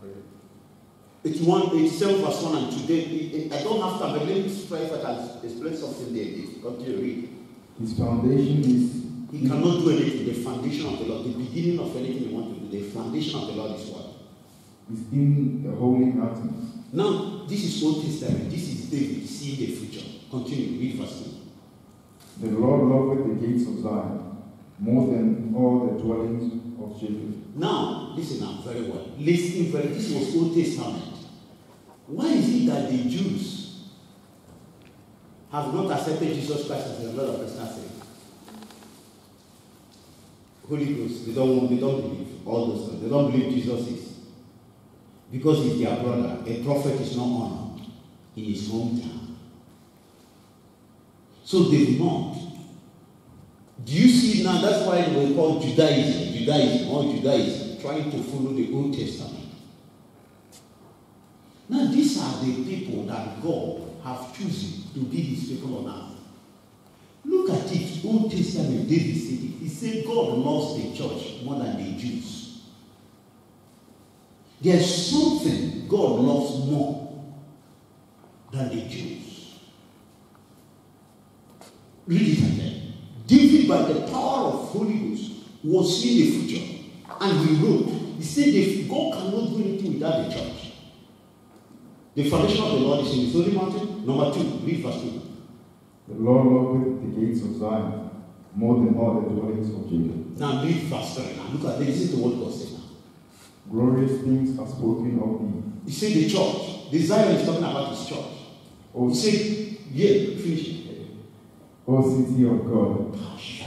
87 verse 1 and 2. I don't have time, but let me try if I can explain something there. Continue to read. His foundation is... He cannot do anything. The foundation of the Lord, the beginning of anything you want to do, the foundation of the Lord is what? Is in the holy mountains. Now, this is Old Testament. This is David seeing the future. Continue, read verse 2. The Lord loveth the gates of Zion more than all the dwellings of Jacob. Now, listen now very well. Listen very. This was Old Testament. Why is it that the Jews have not accepted Jesus Christ as the Lord of personal Savior? Holy Ghost, they don't believe all those things. They don't believe Jesus is. Because he's their brother. A prophet is not honored in his hometown. So they've not. Do you see now? That's why they were called Judaism, trying to follow the Old Testament. Now these are the people that God have chosen to be his people on earth. Look at it, Old Testament, David said it. He said God loves the church more than the Jews. There's something God loves more than the Jews. Read it again. David, by the power of Holy Ghost, was seeing the future. And he wrote, he said that God cannot do anything without the church. The foundation of the Lord is in his holy mountain. Number 2, read verse 2. The Lord loveth the gates of Zion more than all the dwellings of Jacob. Now read verse 3. Now look at this. This is the word God said now. Glorious things are spoken of thee. He said the church. The Zion is talking about his church. He said, yeah, finish it. O city of God.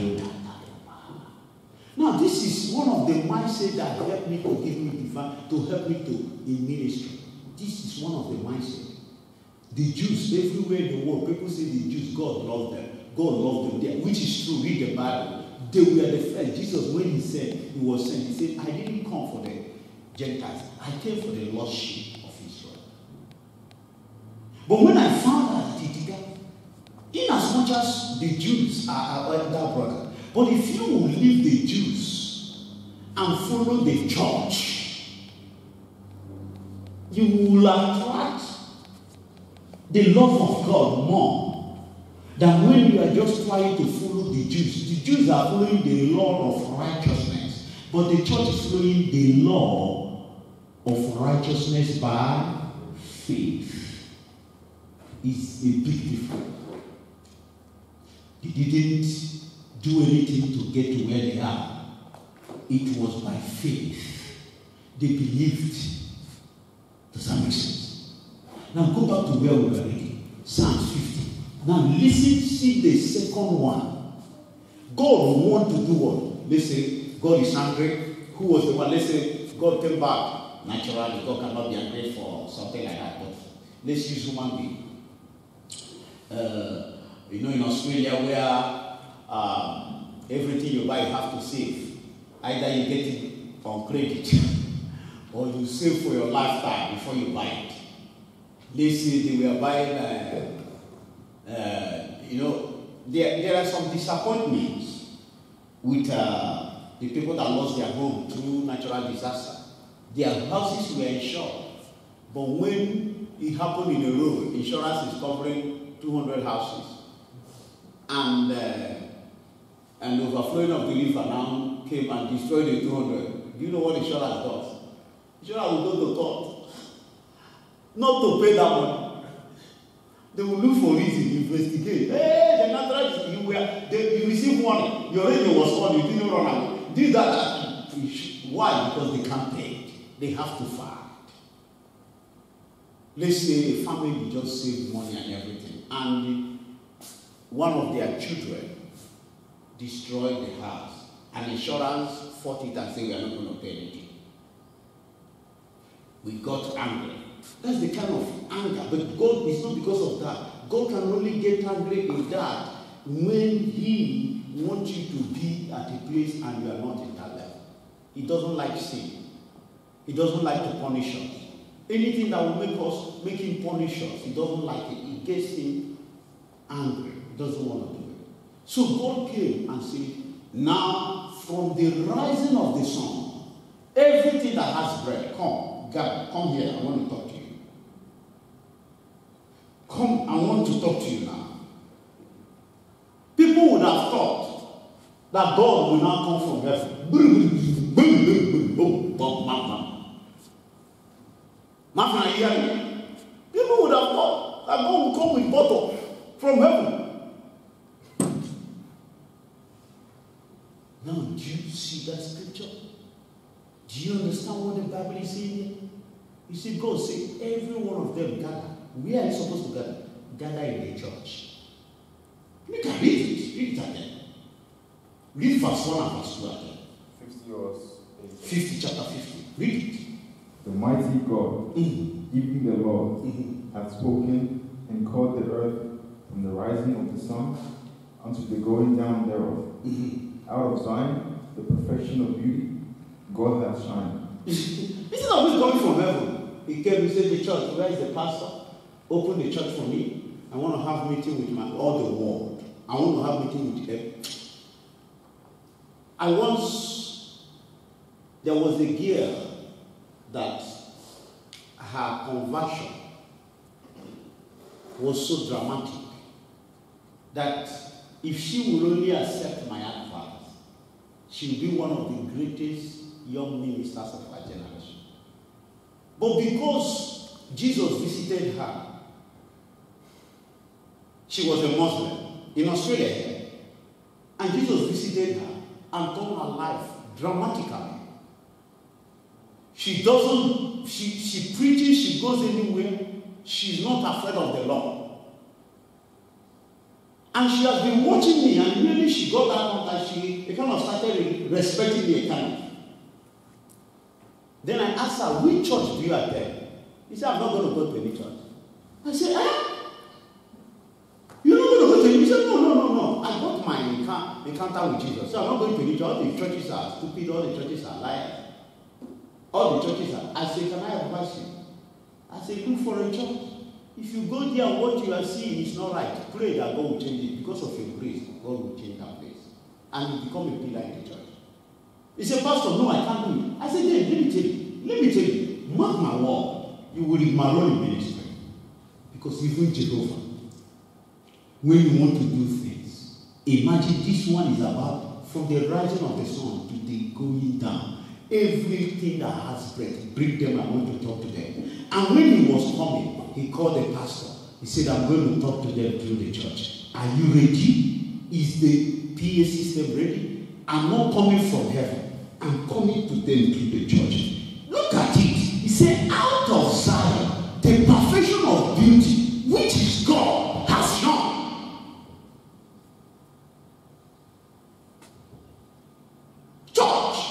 Now this is one of the mindset that helped me to give me divine, to help me to in ministry. This is one of the mindset. The Jews, everywhere in the world, people say the Jews, God loved them. God loved them there, which is true. Read the Bible. They were the first. Jesus, when he said, he was saying, he said, I didn't come for the Gentiles. I came for the lost sheep of Israel. But when I found out that he did that, in as much as the Jews are elder brother, but if you will leave the Jews and follow the church, you will attract the love of God more than when you are just trying to follow the Jews. The Jews are following the law of righteousness, but the church is following the law of righteousness by faith. It's a big difference. They didn't do anything to get to where they are. It was by faith. They believed. Does that make sense? Now go back to where we were reading. Psalms 50. Now listen, see the second one. God want to do what? Let's say God is angry. Who was the one? Let's say God came back. Naturally, God cannot be angry for something like that. But let's use human being. In Australia where everything you buy you have to save. Either you get it on credit or you save for your lifetime before you buy it. They say they were buying, there are some disappointments with the people that lost their home through natural disaster. Their houses were insured. But when it happened in a road, insurance is covering 200 houses. And overflowing of the river now came and destroyed the 200. Do you know what insurance does? Insurance will go to court. Not to pay that money. They will look for reason, investigate. Hey, the natural you receive warning. Your radio was on, you didn't run out. Did that. Why? Because they can't pay it. They have to fight. Let's say a family just saved money and everything, and one of their children destroyed the house, and insurance fought it and said we are not going to pay anything. We got angry. That's the kind of anger. But God is not because of that. God can only get angry in that when He wants you to be at a place and you are not in that level. He doesn't like sin. He doesn't like to punish us. Anything that will make Him punish us, He doesn't like it. It gets Him angry. He doesn't want to do it. So God came and said, now from the rising of the sun, everything that has breath, come. God, come here, I want to talk to you. Come, I want to talk to you now. People would have thought that God will now come from heaven. Man, are you hearing me? People would have thought that God will come with bottle from heaven. Now, do you see that scripture? Do you understand what the Bible is saying here? You see, God said, every one of them gather. Where are you supposed to gather? Gather in the church. You can read it. Read it again. Read verse 1 and verse 2 again. 50 or 50, chapter 50. Read it. The mighty God, even the Lord, hath spoken and called the earth from the rising of the sun unto the going down thereof. Out of Zion, the perfection of beauty, God hath shined. This is not who's coming from heaven. He came and said, the church, where is the pastor? Open the church for me. I want to have meeting with all the world. I want to have meeting with them. There was a girl that her conversion was so dramatic that if she would only accept my advice, she would be one of the greatest young ministers of our generation. But because Jesus visited her, she was a Muslim in Australia, and Jesus visited her and turned her life dramatically. She preaches, she goes anywhere, she's not afraid of the law. And she has been watching me, and really she got that that she kind of started respecting me a kind of. Then I asked her, which church do you attend? He said, I'm not going to go to any church. I said, you're not going to go to any? He said, no. I got my encounter with Jesus. So I'm not going to any church. All the churches are stupid, all the churches are liars. All the churches are. I said, can I advise you? I said, look for a church. If you go there and what you are seeing is not right, pray that God will change it. Because of your grace, God will change that place. And you become a pillar in the church. He said, Pastor, no, I can't do it. I said, let me tell you, mark my word, you will marry in ministry. Because even Jehovah, when you want to do things, imagine this one is about from the rising of the sun to the going down. Everything that has breath, bring them, I want to talk to them. And when he was coming, he called the pastor. He said, I'm going to talk to them through the church. Are you ready? Is the PA system ready? I'm not coming from heaven. I'm coming to them through the church. Look at it. He said, out of Zion, the perfection of beauty, which is God, has shone. Church.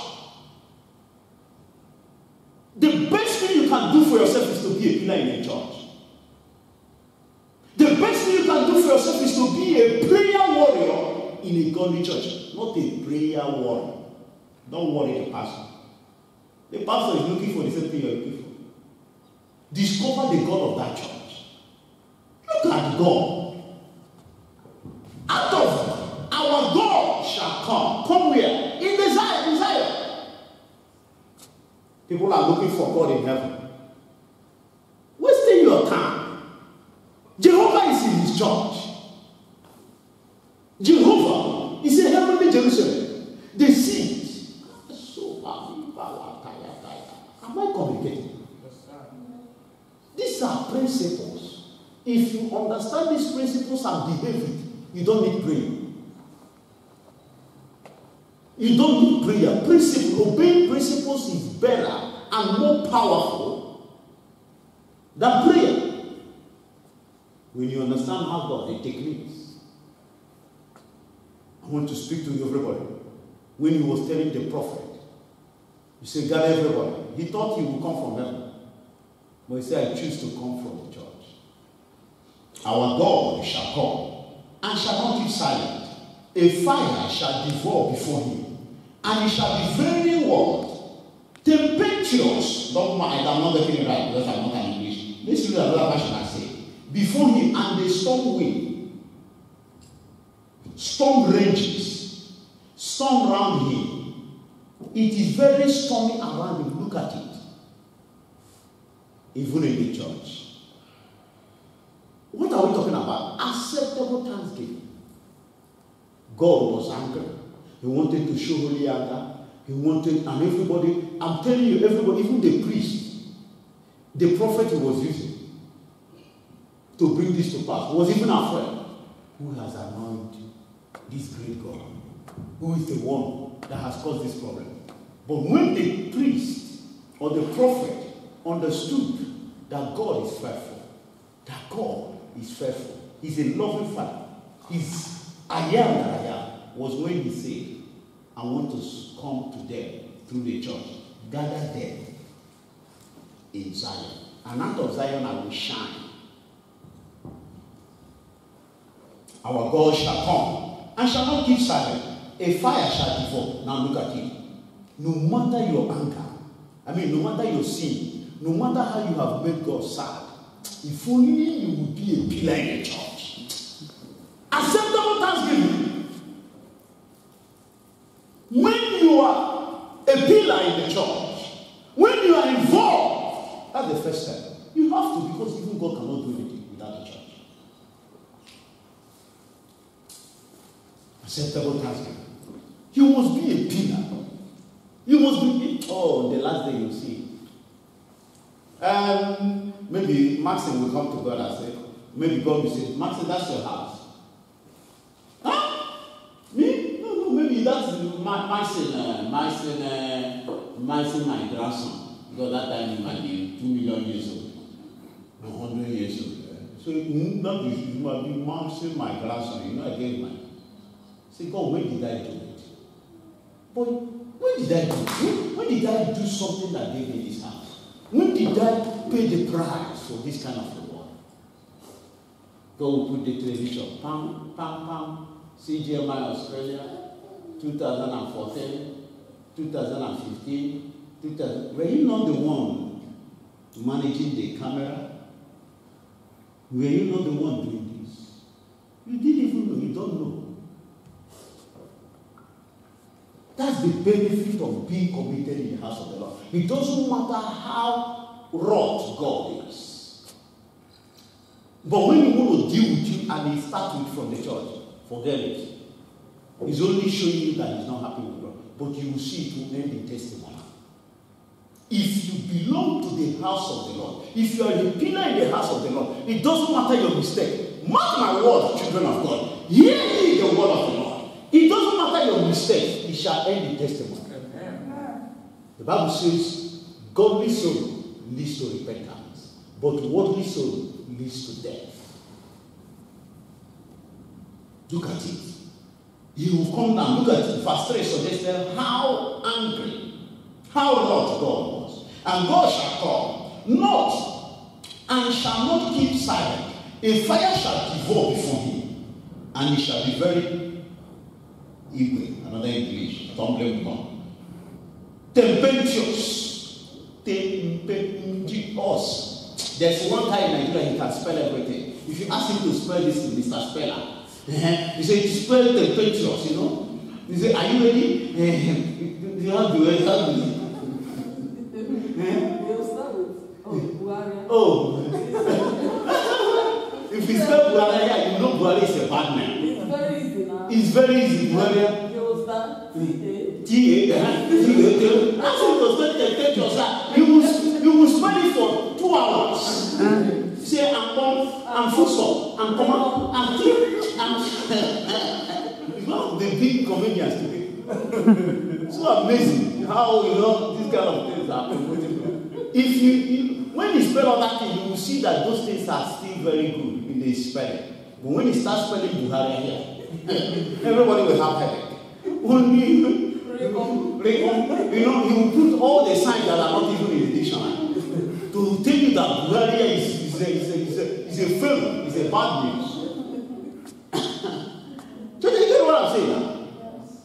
The best thing you can do for yourself is to be a pillar in a church. The best thing you can do for yourself is to be a prayer warrior in a godly church, not a prayer warrior. Don't worry the pastor. The pastor is looking for the same thing you're looking for. Discover the God of that church. Look at God. Out of our God shall come. Come where? In the Zion. In Zion. People are looking for God in heaven. Wasting your time. Jehovah is in his church. Jehovah is in heavenly Jerusalem. The seat. Am I communicating? These are principles. If you understand these principles and behave it, you don't need prayer. You don't need prayer. Obeying principles is better and more powerful than prayer. When you understand how God, the techniques. I want to speak to everybody. When he was telling the prophet, he said, gather everybody. He thought he would come from heaven. But he said, I choose to come from the church. Our God shall come and shall not keep silent. A fire shall devour before him. And he shall be very what? Tempestuous. Don't mind, I'm not getting it right because I'm not an English. Let's read another version I say. Before him and the storm wind. Storm ranges. Storm round him. It is very stormy around him. Look at it. even in the church. What are we talking about? Acceptable thanksgiving. God was angry. He wanted to show holy anger. He wanted, and everybody, I'm telling you, everybody, even the priest, the prophet he was using to bring this to pass, was even afraid. Who has anointed this great God? Who is the one that has caused this problem? But when the priest or the prophet understood that God is faithful, that God is faithful, He's a loving Father, He's I am that I am, was when He said, I want to come to them through the church, gather them in Zion, and out of Zion I will shine. Our God shall come and shall not keep silent. A fire shall devour. Now look at it. No matter your anger, no matter your sin, no matter how you have made God sad, if only you would be a pillar in the church. Acceptable thanksgiving. When you are a pillar in the church, when you are involved, that's the first step. You have to, because even God cannot do anything without the church. Acceptable thanksgiving. You must be a pillar. You must be, the last day you see. Maybe Maxine will come to God and say, maybe God will say, Maxine, that's your house. Huh? Me? No, maybe that's Maxine, my grandson. Because that time he might be 2 million years old. 100 years old. So not you might be Maxine, my grandson. I gave my. Say, God, when did I do it? But when did I do it? When did I do something that gave me this house? When did I pay the price for this kind of reward? God will put the television, pam, pam, pam, CGMI Australia, 2014, 2015, 2000. Were you not the one managing the camera? Were you not the one doing this? You didn't even know, you don't know. That's the benefit of being committed in the house of the Lord. It doesn't matter how wrought God is. But when you want to deal with you and He starts with from the church, forget it. He's only showing you that He's not happy with God. But you will see it will end in testimony. If you belong to the house of the Lord, if you are a pillar in the house of the Lord, it doesn't matter your mistake. Mark my words, children of God. Hear ye the word of the Lord. It doesn't matter your mistake, it shall end in testimony. Amen. The Bible says, godly sorrow leads to repentance, but worldly sorrow leads to death. Look at it. He will come down. Look at it. Verse 3 suggested how angry, how wroth God was. And God shall come, not, and shall not keep silent. A fire shall devour before Him, and He shall be very Igwe, another English, tumbling down. Tempestuous. Tempestuous. There's one guy in Nigeria, he can spell everything. If you ask him to spell this, Mr. Speller, he said, spell tempestuous, He said, are you ready? How do it? You'll start with, Buhari. If you spell Buhari, you know Buhari is a bad man. It's very easy now. It's very easy. You'll start You will spend it for 2 hours. Say, I'm full, I'm come, I'm it's one of the big comedians today. So amazing how these kind of things happen. If you when you spell all that thing, you will see that those things are still very good in the spelling. But when you start spelling Buhari here, everybody will have headache. Only he will put all the signs that are not even in the dictionary to tell you that Buhari is a failure, is a bad news. So you get what I'm saying now? Yes.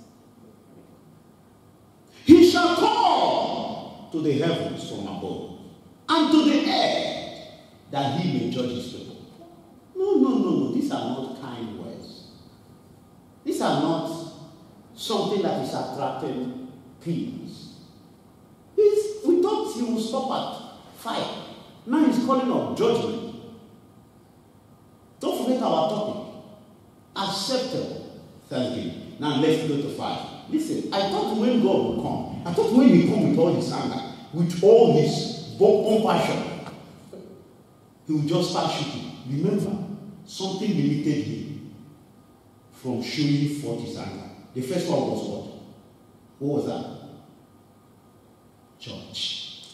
He shall call to the heavens from above and to the earth that He may judge His people. No. These are not kind words. These are not something that is attracting peace. We thought He will stop at fire. Now he's calling up judgment. Don't forget our topic. Acceptable thanksgiving. Now let's go to 5. Listen, I thought when God would come, I thought when he come with all his anger, with all his compassion, he would just start shooting. Remember, something limited him from showing forth his anger. The first one was what? What was that? Church.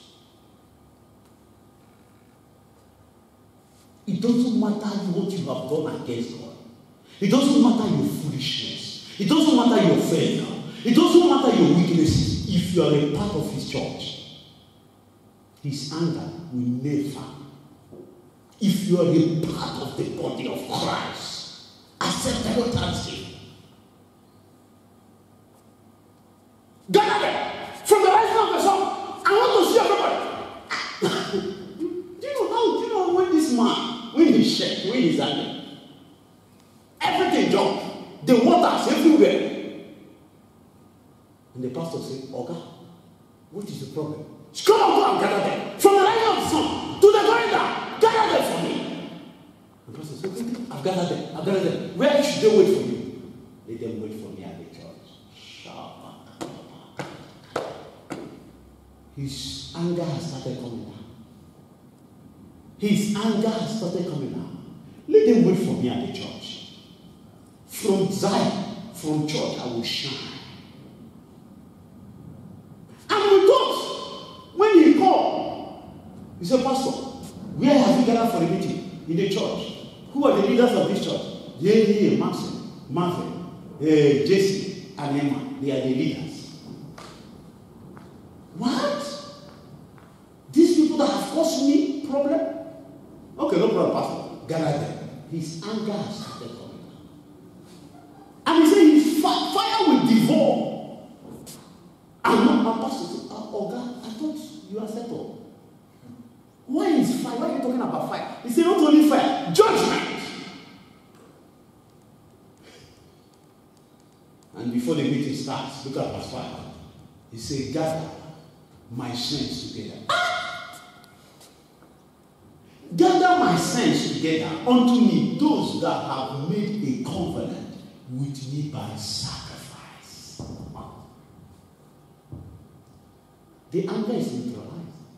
It doesn't matter what you have done against God. It doesn't matter your foolishness. It doesn't matter your failure. It doesn't matter your weaknesses. If you are a part of his church, his anger will never. If you are a part of the body of Christ, acceptable thanksgiving. Gather them from the rising of the sun. I want to see everybody. Do you know when this man, when he shake, when he's angry, everything jump, the waters everywhere. And the pastor said, Oga, what is the problem? Come on, go and gather them. From the rising of the sun to the going down, gather them for me. The pastor said, okay, I've gathered them. Where should they wait for me? Let them wait for me at the church. His anger has started coming down. His anger has started coming down. Let them wait for me at the church. From Zion, from church, I will shine. And we thought, when he called, he said, Pastor, where have you gathered for a meeting? In the church. Who are the leaders of this church? J.D. Marvin, Jesse, and Emma. They are the leaders. What? These people that have caused me problem? Okay, no problem, Pastor. Gather them. His anger has started coming down. And he said his fire will devour. And my pastor said, oh God, I thought you are settled. Why is fire? Why are you talking about fire? He said, not only fire, judgment. And before the meeting starts, look at verse 5. He said, gather my saints together. Gather my saints together unto me, those that have made a covenant with me by sacrifice. The anger is neutralized.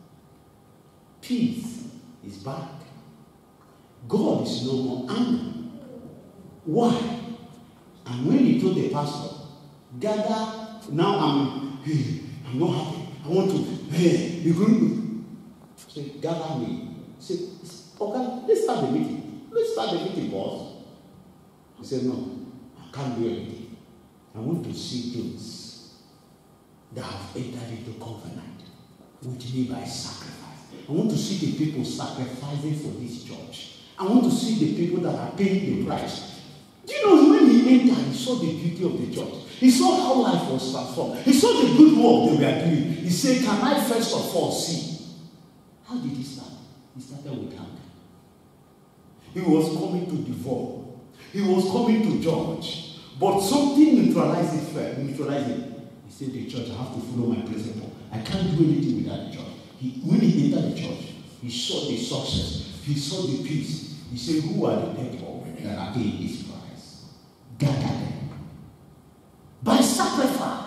Peace is back. God is no more angry. Why? And when he told the pastor, gather, now I'm not happy. I want to, you're going to say, gather me. Say, okay, let's start the meeting. Let's start the meeting, boss. He said, no, I can't do anything. I want to see those that have entered into covenant with me by sacrifice. I want to see the people sacrificing for this church. I want to see the people that are paying the price. Do you know, when he entered, he saw the beauty of the church. He saw how life was transformed. He saw the good work they were doing. He said, can I first of all see? How did he start? He started with anger. He was coming to devour. He was coming to judge. But something neutralized him. He said, the church, I have to follow my principle. I can't do anything without the church. When he entered the church, he saw the success. He saw the peace. He said, who are the people that are paying this price? Gather them. By sacrifice.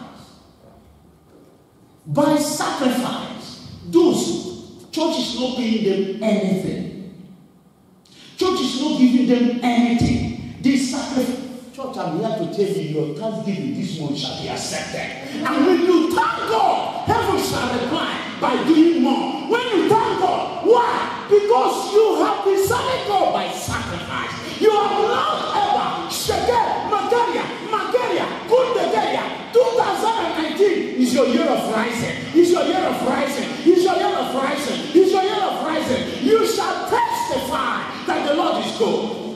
By sacrifice. Those, church is not paying them anything. Church is not giving them anything. They sacrifice. Church, I'm here to tell you, your thanksgiving this month shall be accepted. And when you thank God, heaven shall reply by doing more. When you thank God, why? Because you have been serving God by sacrifice. You have not ever Shege, Magaria, Kundegeria. 2019 is your year of rising. Is your year of rising. Is your year of rising. Is your year of rising. You shall testify that the Lord is good.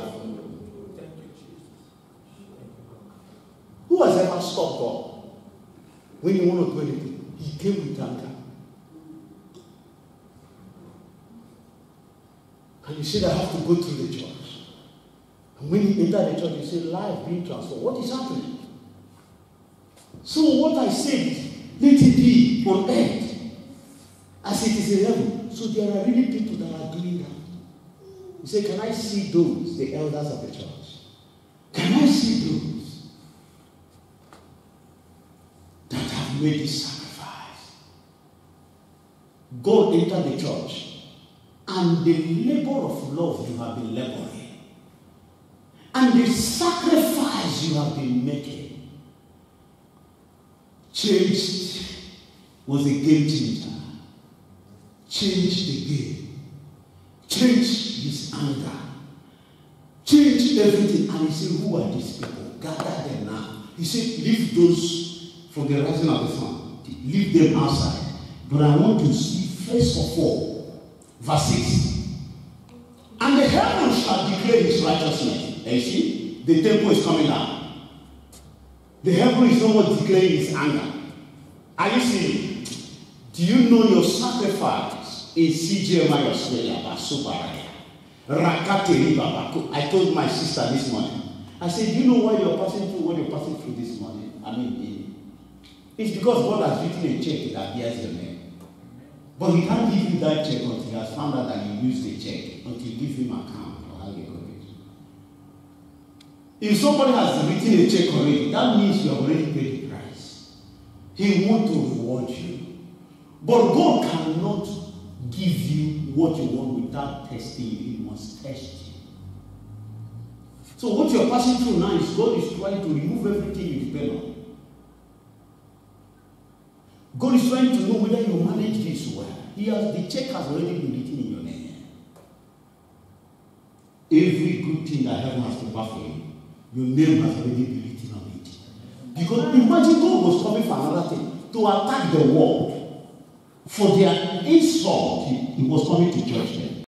Who has ever stopped God when you want to do anything? He came with anger. And you said, I have to go through the church. And when you enter the church, you say, life being transformed. What is happening? So what I said, let it be on earth as it is in heaven. So there are really people that are doing that. You say, can I see those, the elders of the church? Can I see those that have made this sacrifice? God entered the church, and the labor of love you have been laboring, and the sacrifice you have been making, changed, was a game changer. Changed the game, changed his anger, changed everything. And he said, who are these people? Gather them now. He said, leave those from the rising of the sun. Leave them outside. But I want to see, first of all, verse 6. And the heaven shall declare his righteousness. And you see, the temple is coming down. The heaven is not what declaring his anger. Are you seeing it? Do you know your sacrifice in CGMI Australia? I told my sister this morning. I said, do you know why you're passing through what you're passing through this morning? It's because God has written a check that bears your name. But he can't give you that check until he has found out that you used the check, until you give him account or how you got it. If somebody has written a check already, that means you have already paid the price. He wants to reward you. But God cannot give you what you want without testing you. He must test you. So what you're passing through now is God is trying to remove everything you depend on. God is trying to know whether you manage this well. The check has already been written in your name. Every good thing that heaven has prepared for you, your name has already been written on it. Because imagine God was coming for another thing, to attack the world. For their insult, he was coming to judge them.